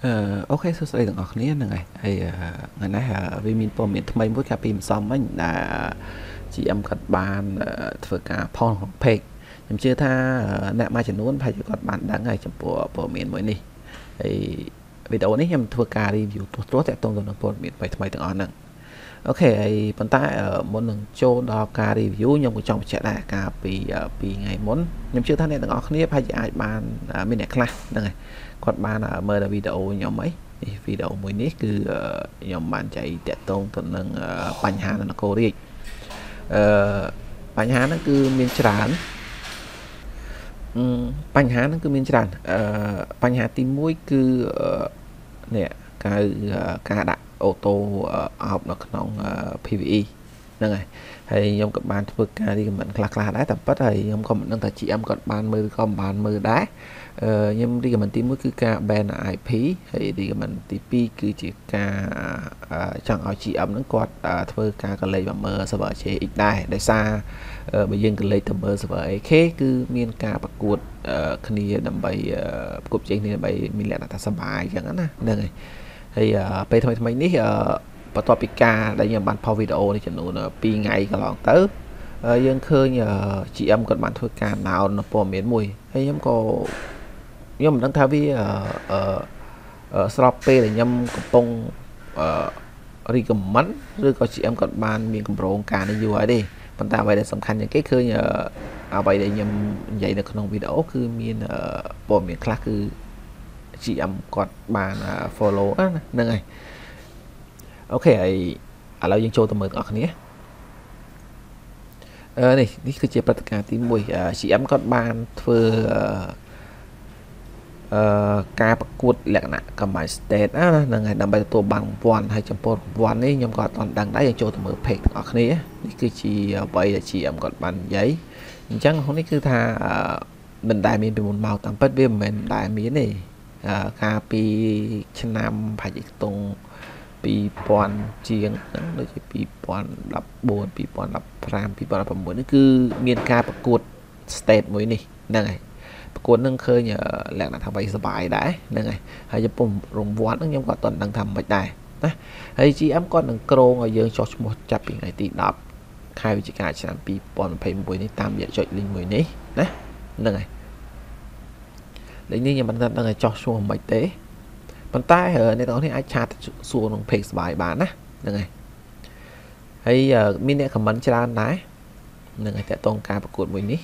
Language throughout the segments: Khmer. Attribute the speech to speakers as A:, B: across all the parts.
A: អូខេសួស្តីទាំងអស់គ្នាហ្នឹងហើយហើយថ្ងៃនេះវាមានព័ត៌មានថ្មីមួយកាលពីម្សិលមិញដែល GM គាត់បានធ្វើការផុសក្នុង page ខ្ញុំជឿថាអ្នកមួយចំនួនប្រហែលជាគាត់បានដឹងហើយចំពោះព័ត៌មានមួយនេះហើយវីដេអូនេះខ្ញុំធ្វើការ review ទាស់ៗតាក់ទងទៅនឹងព័ត៌មានថ្មីទាំងអស់ហ្នឹងអូខេហើយប៉ុន្តែមុននឹងចូលដល់ការ review ខ្ញុំក៏ចង់បញ្ជាក់ដែរកាលពី2ថ្ងៃមុនខ្ញុំជឿថាអ្នកទាំងអស់គ្នាប្រហែលជាអាចបានមានអ្នកខ្លះហ្នឹងហើយគាត់បានមើលវីដេអូខ្ញុំអីវីដេអូមួយនេះគឺខ្ញុំបានចែកតាក់ទងទៅនឹងបញ្ហានៅនគររាជបញ្ហាហ្នឹងគឺមានច្រើនបញ្ហាហ្នឹងគឺមានច្រើនបញ្ហាទី1គឺនេះការដាក់អូតូអោបនៅក្នុង PVE ហ្នឹងហើយខ្ញុំក៏បានធ្វើការ recommend ខ្លះៗដែរតែប៉ុន្តែខ្ញុំក៏មិនដឹងថា GM គាត់បានមើលក៏មិនបានមើលដែរខ្ញុំ recommend ទី1គឺការ ban IP ហើយ recommend ទី2គឺជាការចង់ឲ្យ GM ហ្នឹងគាត់ធ្វើការកលេចមកមើល server JX ដែរដោយសារបើយើងកលេចទៅមើល server AK គឺមានការប្រកួតគ្នាដើម្បីប្រកួតជ័យគ្នាដើម្បីមានលក្ខណៈថាសប្បាយអញ្ចឹងណាហ្នឹងហើយពេលថ្មីនេះបន្ទាប់ពីការដែលខ្ញុំបានផុសវីដេអូនេះចំនួន2ថ្ងៃកន្លងទៅយើងឃើញ GM គាត់បានធ្វើការណោនព័ត៌មានមួយហើយខ្ញុំមិនដឹងថាវាស្របពេលដែលខ្ញុំកំពុងrecommend ឬក៏ GM គាត់បានមានកម្រងការនេះយូរហើយទេប៉ុន្តែអ្វីដែលសំខាន់ជាងគេឃើញអ្វីដែលខ្ញុំនិយាយនៅក្នុងវីដេអូគឺមានព័ត៌មានខ្លះគឺ GM គាត់បាន follow ហ្នឹងហើយអូខេហើយឥឡូវយើងចូលទៅមើលទាំងអស់គ្នានេះគឺជាព្រឹត្តិការណ៍ទី1 GM គាត់បានធ្វើការប្រកួតលក្ខណៈ combine state ហ្នឹងហើយដើម្បីទទួលបានរង្វាន់ហើយចំពោះរង្វាន់នេះខ្ញុំក៏អត់ទាន់ដឹងដែរយើងចូលទៅមើល page ទាំងអស់គ្នានេះគឺជាអ្វីដែល GM គាត់បាននិយាយអញ្ចឹងនេះគឺថាមិនដែលមានពីមុនមកតាមពិតវាមិនមែនដែលមានទេកាលពីឆ្នាំប្រហែលជាខ្ទង់2000ជាងហ្នឹងដូចជា2014 2015 2016នេះគឺមានការប្រកួត state មួយនេះហ្នឹងហើយប្រកួតនឹងឃើញលក្ខណៈថាវាសប្បាយដែរហ្នឹងហើយចំពោះរង្វាន់ហ្នឹងខ្ញុំក៏អត់ទាន់ដឹងថាមិនដែរណាហើយ GM គាត់នឹងក្រងឲ្យយើងចុះឈ្មោះចាប់ពីថ្ងៃទី10ខែវិច្ឆិកាឆ្នាំ2021នេះតាមរយៈចុច link មួយនេះណាហ្នឹងហើយលេខនេះខ្ញុំមិនដឹងថាចោះឈ្មោះមិនទេប៉ុន្តែអ្នកទាំងអស់នេះអាចឆាតសួរក្នុង page សบายបានណាហ្នឹងហើយមានអ្នក comment ច្រើនដែរហ្នឹងហើយតើតងការប្រកួតមួយនេះ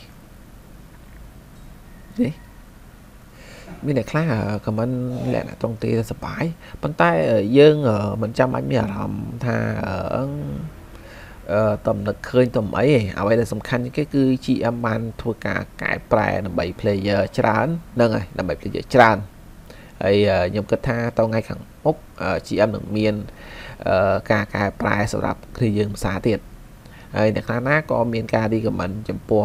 A: មានអ្នកខ្លះ comment លក្ខណៈត្រង់ទេសบายប៉ុន្តែយើងមិនចាំបាច់មានអារម្មណ៍ថាតំណឹកឃើញតំអីទេអ្វីដែលសំខាន់ជាងគេគឺ GM បានធ្វើការកែប្រែដើម្បី player ច្រើនហ្នឹងហើយដើម្បី player ច្រើនហើយខ្ញុំគិតថាតថ្ងៃខាងមុខ GM នឹងមានការកែប្រែសម្រាប់គ្នាយើងភាសាទៀតហើយអ្នកខ្លះណាក៏មានការ recommend ចំពោះ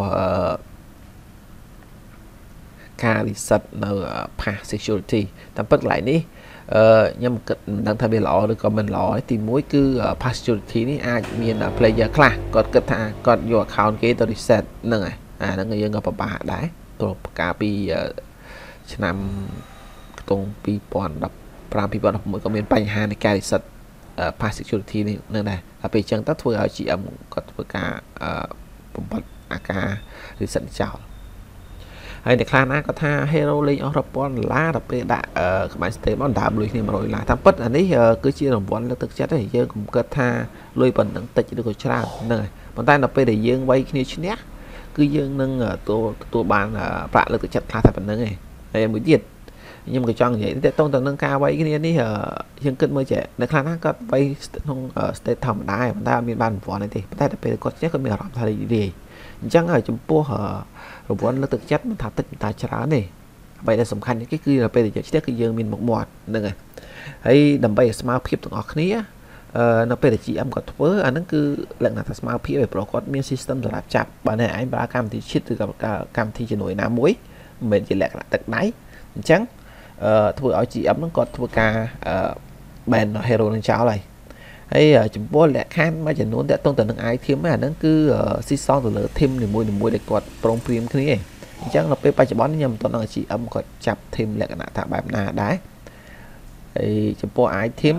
A: ការ reset នៅ pass security តាមពិតកន្លែងនេះខ្ញុំគិតមិនដឹងថាវាល្អឬក៏មិនល្អទី1គឺ pass security នេះអាចមាន player ខ្លះគាត់គិតថាគាត់យក account គេទៅ reset ហ្នឹងហើយហ្នឹងយើងក៏ពិបាកដែរព្រោះកាលពីឆ្នាំខ្ទង់2015 2016ក៏មានបញ្ហានៃការ reset pass security នេះនឹងដែរហើយពេលអញ្ចឹងទៅធ្វើឲ្យ GM គាត់ធ្វើការបំបត្តិអាការ reset ចោលហើយអ្នកខ្លះណាគាត់ថា hero លេងអស់រាប់ពាន់ដុល្លារដល់ពេលដាក់ក្បាច់ state មកដើមលុយគ្នា100ដុល្លារតាមពិតអានេះគឺជារង្វាន់លើកទឹកចិត្តទេយើងកុំគិតថាលុយប៉ុណ្ណឹងតិចឬក៏ច្រើនហ្នឹងហើយប៉ុន្តែដល់ពេលដែលយើងវាយគ្នាឈ្នះគឺយើងនឹងទទួលបានប្រាក់លើកទឹកចិត្តខ្លះតែប៉ុណ្្នឹងឯងហើយមួយទៀតខ្ញុំក៏ចង់និយាយតើតើទៅនឹងការវាយគ្នានេះយើងគិតមើលចេះអ្នកខ្លះណាគាត់វាយក្នុង state ធម្មតាប៉ុន្តែអត់មានបានរង្វាន់ទេប៉ុន្តែដល់ពេលគាត់ឈ្នះគាត់មានអារម្មណ៍ថារីករាយអញ្ចឹងចំពោះរង្វាន់លើកទឹកចិត្តមិនថាតិចមិនថាច្រើនទេអ្វីដែលសំខាន់គឺដល់ពេលដែលយើងឈ្នះគឺយើងមានមុខមាត់ហ្នឹងហើយដើម្បីឲ្យស្មើភាពទាំងអស់គ្នានៅពេលដែល GM គាត់ធ្វើអាហ្នឹងគឺលក្ខណៈថាស្មើភាពឯព្រោះគាត់មាន system សម្រាប់ចាប់បើអ្នកឯងប្រើកម្មវិធី cheat ឬក៏កម្មវិធីជំនួយណាមួយមិនមែនជាលក្ខណៈទឹកដៃអញ្ចឹងធ្វើឲ្យ GM ហ្នឹងគាត់ធ្វើការ ban hero នឹងចោលហើយចំពោះលក្ខខណ្ឌមួយចំនួនតាក់ទងទៅនឹង item អាហ្នឹងគឺស៊ីសងទៅលើ team នីមួយៗដែលគាត់ព្រមព្រៀងគ្នាអញ្ចឹងនៅពេលបច្ចុប្បន្នខ្ញុំមិនទាន់ដឹង GM គាត់ចាប់ team លក្ខណៈថាបែបណាដែរហើយចំពោះ item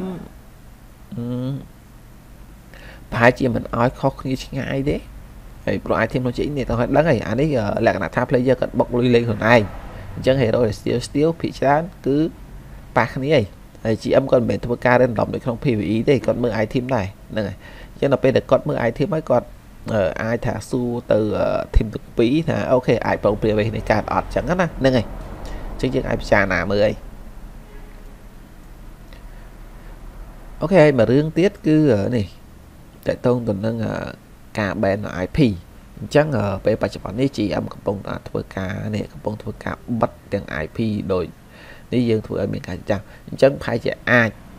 A: ប្រហែលជាមិនឲ្យខុសគ្នាឆ្ងាយទេហើយព្រោះ item ក្នុងជីនេះតើឲ្យដឹងហើយអានេះលក្ខណៈថា player គាត់បុកលុយលេងខ្លួនឯងអញ្ចឹង hero steal ភាគច្រើនគឺប៉ះគ្នាហើយ GM គាត់មិនមែនធ្វើការ random ដូចក្នុង PVE ទេគាត់មើល item ដែរហ្នឹងហើយអញ្ចឹងដល់ពេលដែលគាត់មើល item ហើយគាត់អាចថាស៊ូទៅ team ទាំងពីរថាអូខេអាចប្រងព្រាវនេះកើតអត់អញ្ចឹងណាហ្នឹងហើយអញ្ចឹងយើងអាចពិចារណាមើលអីអូខេហើយមួយរឿងទៀតគឺនេះតើតងទៅនឹងការ ban IP អញ្ចឹងពេលបច្ចុប្បន្ននេះ GM កំពុងតែធ្វើការបិទទាំង IP ដូចនេះយើងធ្វើឲ្យមានការចាស់អញ្ចឹងប្រហែលជាអាច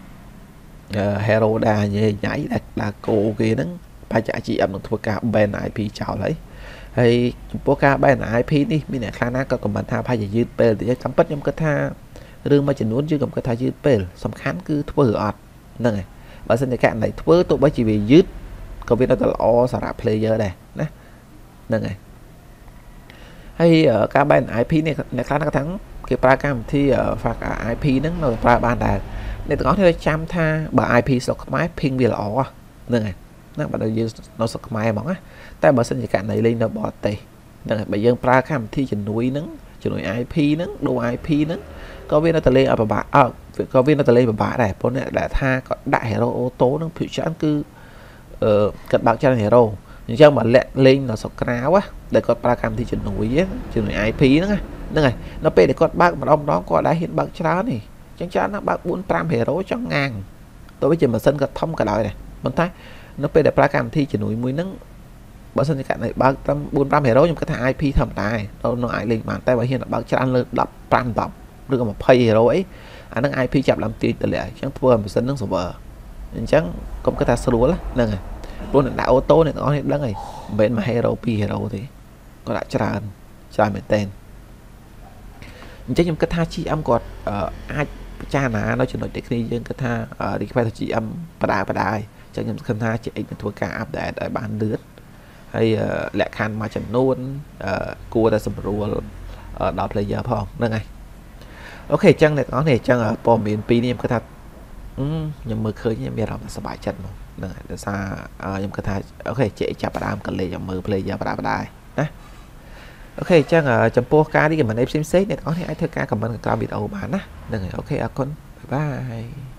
A: hero ដែរញ៉ៃដែលគោគេហ្នឹងប្រហែលជា GM នឹងធ្វើការ ban IP ចោលហើយចំពោះការ ban IP នេះមានអ្នកខ្លះណាក៏ខមមិនថាប្រហែលជាយឺតពេលតិចតាមពិតខ្ញុំគិតថារឿងមួយចំនួនយើងក៏គិតថាយឺតពេលសំខាន់គឺធ្វើអត់ហ្នឹងហើយបើសិនជាករណីធ្វើទោះបីជាវាយឺតក៏វានៅតែល្អសម្រាប់ player ដែរណាហ្នឹងហើយការ ban IP នេះអ្នកខ្លះគាត់ថាគេប្រើកម្មវិធី fuck IP ហ្នឹងនៅប្រើបានដែរអ្នកទាំងអស់គ្នាចាំថាបើ IP ស្រុកខ្មែរ ping វាល្អហ្នឹងហើយណាបើយើងនៅស្រុកខ្មែរហ្មងណាតែបើសិនជាករណីលេងនៅបរទេសហ្នឹងហើយបើយើងប្រើកម្មវិធីជំនួយ IP ហ្នឹងដូរ IP ហ្នឹងក៏វានៅតែលេងឲ្យពិបាកក៏វានៅតែលេងពិបាកដែរព្រោះអ្នកដែលថាគាត់ដាក់ hero auto ហ្នឹងភាគច្រើនគឺគាត់បើកច្រើន hero អញ្ចឹងបើលាក់លេងនៅស្រុកក្រៅដែលគាត់ប្រើកម្មវិធីជំនួយ IP ហ្នឹងហើយនៅពេលដែលគាត់បើកម្ដងគាត់ដែរហ៊ានបើកច្រើននេះអញ្ចឹងច្រើនណាស់បើក 4-5 hero ចង់ងាងទោះបីជាម៉ាស៊ីនគាត់ធំក៏ដោយដែរប៉ុន្តែនៅពេលដែលប្រើកម្មវិធីជំនួយមួយហ្នឹងបើសិនជាករណីបើកតាម 4-5 hero ខ្ញុំគិតថា IP ធម្មតានៅអាចលេងបានតែបើហ៊ានបើកច្រើនលើ 15-10 ឬក៏ 20 hero អីអាហ្នឹង IP ចាប់ឡើងទាញទៅលាអញ្ចឹងធ្វើឲ្យម៉ាស៊ីនហ្នឹង server អញ្ចឹងកុំគិតថាស្រួលហ្នឹងហើយព្រោះអ្នកដាក់អូតូអ្នកទាំងអស់នេះដឹងហើយមិនមែនមួយ hero 2 hero ទេគាត់ដាក់ច្រើនមែនតើអញ្ចឹងខ្ញុំគិតថា GM គាត់អាចពិចារណានៅចំណុចដែលគ្នាយើងគិតថា request ទៅ GM បដាហើយអញ្ចឹងខ្ញុំគិតថា GX នឹងធ្វើការ update ឲ្យបានលឿនហើយលក្ខខណ្ឌមួយចំនួនគួរតែសម្រួលដល់ player ផងហ្នឹងហើយអូខេអញ្ចឹងអ្នកទាំងអស់នេះអញ្ចឹងព័ត៌មានពីរនេះខ្ញុំគិតថាខ្ញុំមើលឃើញមានអារម្មណ៍សប្បាយចិត្តហ្មងហ្នឹងហើយដោយសារខ្ញុំគិតថាអូខេ GX ចាប់ផ្ដើមកលេចឲ្យមើល player បដាណាអូខេអញ្ចឹងចំពោះការ recommend ផ្សេងៗអ្នកទាំងអស់នេះអាចធ្វើការ comment ក្រោមវីដេអូបានណាហ្នឹងហើយអូខេអរគុណបាយបាយ